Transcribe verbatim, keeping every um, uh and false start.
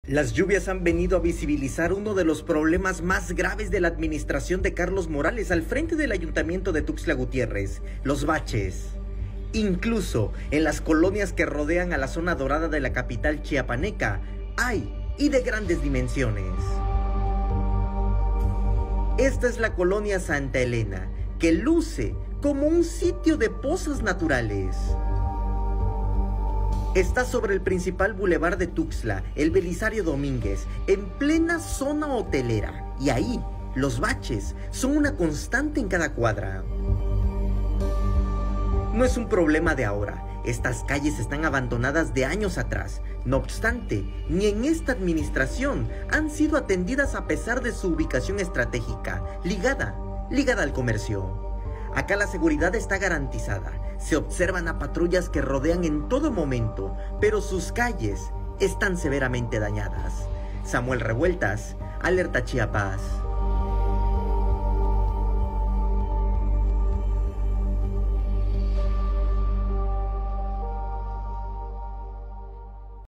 Las lluvias han venido a visibilizar uno de los problemas más graves de la administración de Carlos Morales al frente del ayuntamiento de Tuxtla Gutiérrez, los baches. Incluso en las colonias que rodean a la zona dorada de la capital chiapaneca, hay y de grandes dimensiones. Esta es la colonia Santa Elena, que luce como un sitio de pozas naturales. Está sobre el principal bulevar de Tuxtla, el Belisario Domínguez, en plena zona hotelera. Y ahí, los baches son una constante en cada cuadra. No es un problema de ahora. Estas calles están abandonadas de años atrás. No obstante, ni en esta administración han sido atendidas a pesar de su ubicación estratégica, ligada, ligada al comercio. Acá la seguridad está garantizada. Se observan a patrullas que rodean en todo momento, pero sus calles están severamente dañadas. Samuel Revueltas, Alerta Chiapas.